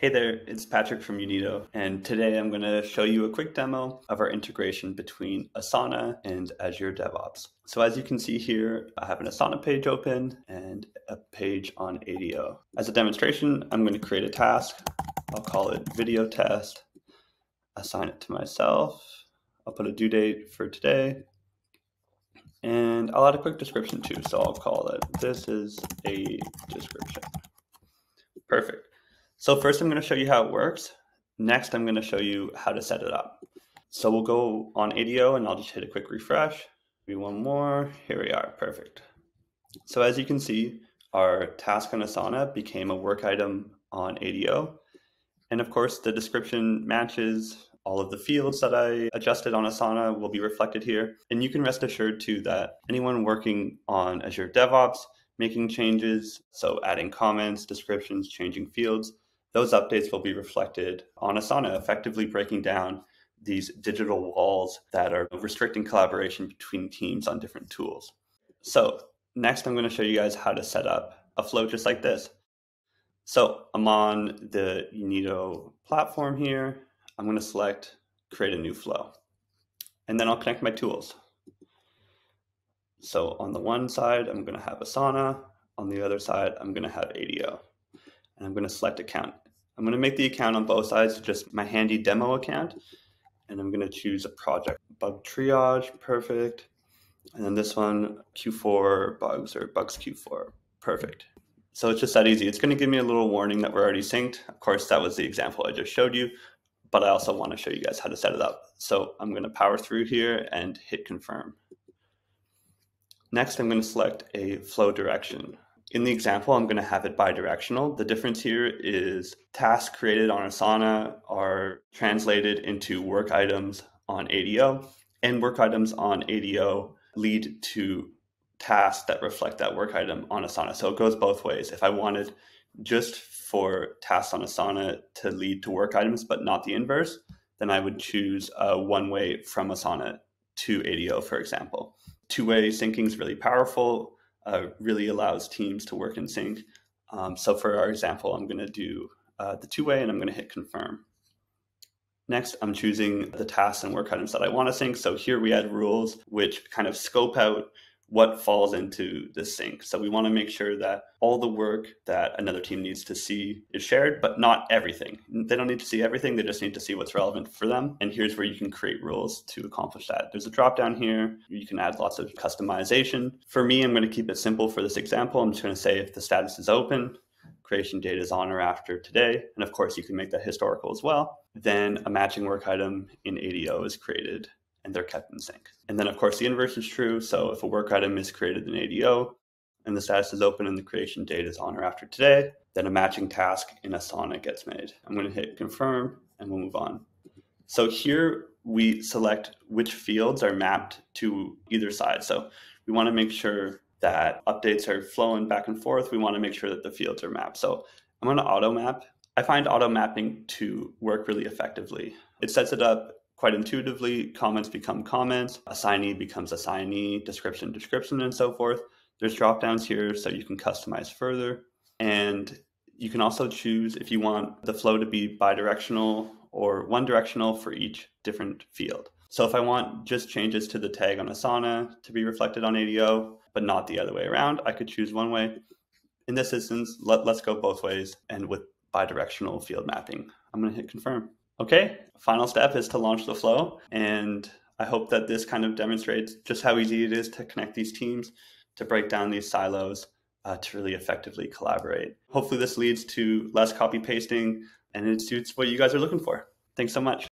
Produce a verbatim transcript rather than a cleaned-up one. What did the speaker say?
Hey there, it's Patrick from Unito, and today I'm going to show you a quick demo of our integration between Asana and Azure DevOps. So as you can see here, I have an Asana page open and a page on A D O. As a demonstration, I'm going to create a task. I'll call it video test, assign it to myself. I'll put a due date for today, and I'll add a quick description too. So I'll call it, this is a description. Perfect. So first I'm going to show you how it works. Next, I'm going to show you how to set it up. So we'll go on A D O and I'll just hit a quick refresh. Maybe one more. Here we are. Perfect. So as you can see, our task on Asana became a work item on A D O. And of course, the description matches. All of the fields that I adjusted on Asana will be reflected here. And you can rest assured too that anyone working on Azure DevOps, making changes, so adding comments, descriptions, changing fields, those updates will be reflected on Asana, effectively breaking down these digital walls that are restricting collaboration between teams on different tools. So next, I'm going to show you guys how to set up a flow just like this. So I'm on the Unito platform here. I'm going to select create a new flow, and then I'll connect my tools. So on the one side, I'm going to have Asana. On the other side, I'm going to have A D O. And I'm going to select account. I'm going to make the account on both sides just my handy demo account. And I'm going to choose a project. Bug triage, perfect. And then this one, Q four bugs or bugs Q four, perfect. So it's just that easy. It's going to give me a little warning that we're already synced. Of course, that was the example I just showed you, but I also want to show you guys how to set it up. So I'm going to power through here and hit confirm. Next, I'm going to select a flow direction. In the example, I'm going to have it bidirectional. The difference here is tasks created on Asana are translated into work items on A D O, and work items on A D O lead to tasks that reflect that work item on Asana. So it goes both ways. If I wanted just for tasks on Asana to lead to work items, but not the inverse, then I would choose a one-way from Asana to A D O, for example. Two-way syncing is really powerful. Uh, really allows teams to work in sync. Um, so for our example, I'm going to do uh, the two-way and I'm going to hit confirm. Next, I'm choosing the tasks and work items that I want to sync. So here we add rules which kind of scope out what falls into the sync. So we want to make sure that all the work that another team needs to see is shared, but not everything. They don't need to see everything. They just need to see what's relevant for them. And here's where you can create rules to accomplish that. There's a drop down here. You can add lots of customization. For me, I'm going to keep it simple for this example. I'm just going to say if the status is open, creation date is on or after today. And of course, you can make that historical as well. Then a matching work item in A D O is created and they're kept in sync. And then of course the inverse is true. So if a work item is created in A D O and the status is open and the creation date is on or after today, then a matching task in Asana gets made. I'm going to hit confirm and we'll move on. So here we select which fields are mapped to either side. So we want to make sure that updates are flowing back and forth. We want to make sure that the fields are mapped. So I'm going to auto map. I find auto mapping to work really effectively. It sets it up quite intuitively. Comments become comments, assignee becomes assignee, description, description, and so forth. There's drop downs here so you can customize further. And you can also choose if you want the flow to be bidirectional or one directional for each different field. So if I want just changes to the tag on Asana to be reflected on A D O, but not the other way around, I could choose one way. In this instance, let, let's go both ways and with bidirectional field mapping. I'm going to hit confirm. Okay, final step is to launch the flow. And I hope that this kind of demonstrates just how easy it is to connect these teams, to break down these silos, uh, to really effectively collaborate. Hopefully this leads to less copy pasting and it suits what you guys are looking for. Thanks so much.